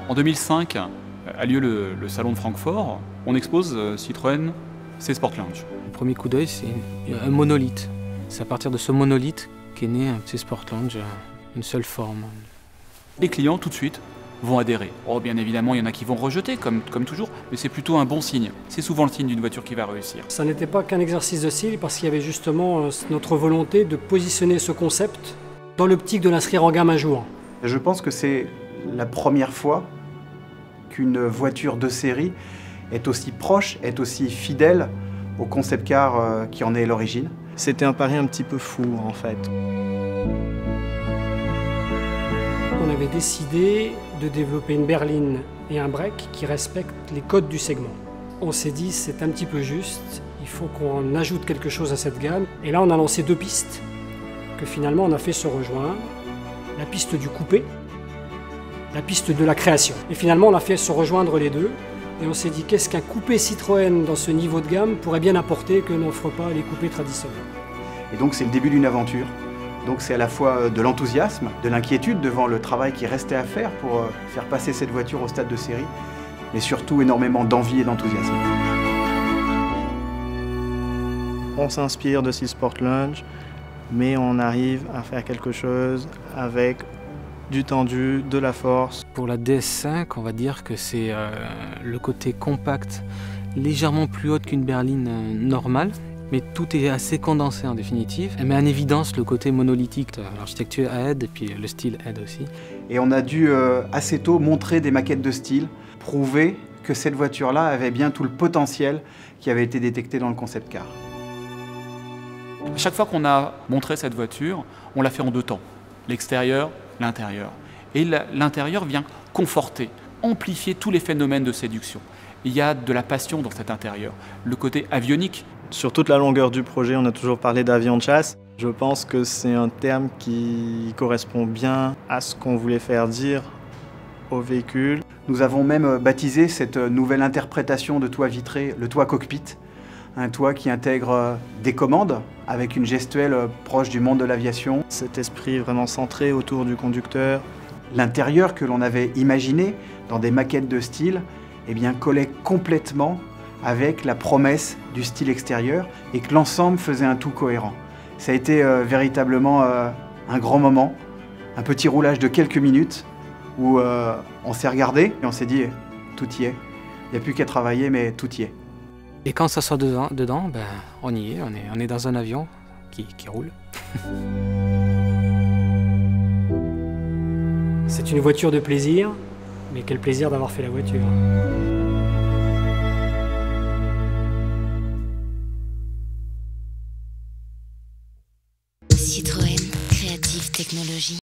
En 2005 a lieu le salon de Francfort. On expose Citroën C-Sportlounge. Le premier coup d'œil, c'est un monolithe. C'est à partir de ce monolithe qu'est né un C-Sportlounge, une seule forme. Les clients, tout de suite, vont adhérer. Oh, bien évidemment, il y en a qui vont rejeter, comme toujours, mais c'est plutôt un bon signe. C'est souvent le signe d'une voiture qui va réussir. Ça n'était pas qu'un exercice de style, parce qu'il y avait justement notre volonté de positionner ce concept dans l'optique de l'inscrire en gamme un jour. Je pense que c'est la première fois qu'une voiture de série est aussi proche, est aussi fidèle au concept car qui en est l'origine. C'était un pari un petit peu fou, en fait. On avait décidé de développer une berline et un break qui respectent les codes du segment. On s'est dit c'est un petit peu juste, il faut qu'on ajoute quelque chose à cette gamme. Et là on a lancé deux pistes que finalement on a fait se rejoindre. La piste du coupé, la piste de la création. Et finalement on a fait se rejoindre les deux. Et on s'est dit qu'est-ce qu'un coupé Citroën dans ce niveau de gamme pourrait bien apporter que n'offrent pas les coupés traditionnels. Et donc c'est le début d'une aventure. Donc c'est à la fois de l'enthousiasme, de l'inquiétude devant le travail qui restait à faire pour faire passer cette voiture au stade de série, mais surtout énormément d'envie et d'enthousiasme. On s'inspire de C-Sportlounge, mais on arrive à faire quelque chose avec du tendu, de la force. Pour la DS5, on va dire que c'est le côté compact, légèrement plus haute qu'une berline normale. Mais tout est assez condensé en définitive. Elle met en évidence le côté monolithique. L'architecture aide et puis le style aide aussi. Et on a dû assez tôt montrer des maquettes de style, prouver que cette voiture-là avait bien tout le potentiel qui avait été détecté dans le concept car. Chaque fois qu'on a montré cette voiture, on l'a fait en deux temps. L'extérieur, l'intérieur. Et l'intérieur vient conforter, amplifier tous les phénomènes de séduction. Il y a de la passion dans cet intérieur. Le côté avionique. Sur toute la longueur du projet, on a toujours parlé d'avion de chasse. Je pense que c'est un terme qui correspond bien à ce qu'on voulait faire dire au véhicule. Nous avons même baptisé cette nouvelle interprétation de toit vitré, le toit cockpit. Un toit qui intègre des commandes avec une gestuelle proche du monde de l'aviation. Cet esprit vraiment centré autour du conducteur. L'intérieur que l'on avait imaginé dans des maquettes de style eh bien, collait complètement avec la promesse du style extérieur et que l'ensemble faisait un tout cohérent. Ça a été véritablement un grand moment, un petit roulage de quelques minutes où on s'est regardé et on s'est dit tout y est. Il n'y a plus qu'à travailler mais tout y est. Et quand ça sort dedans ben, on y est, on est dans un avion qui roule. C'est une voiture de plaisir, mais quel plaisir d'avoir fait la voiture. Citroën, créative technologie.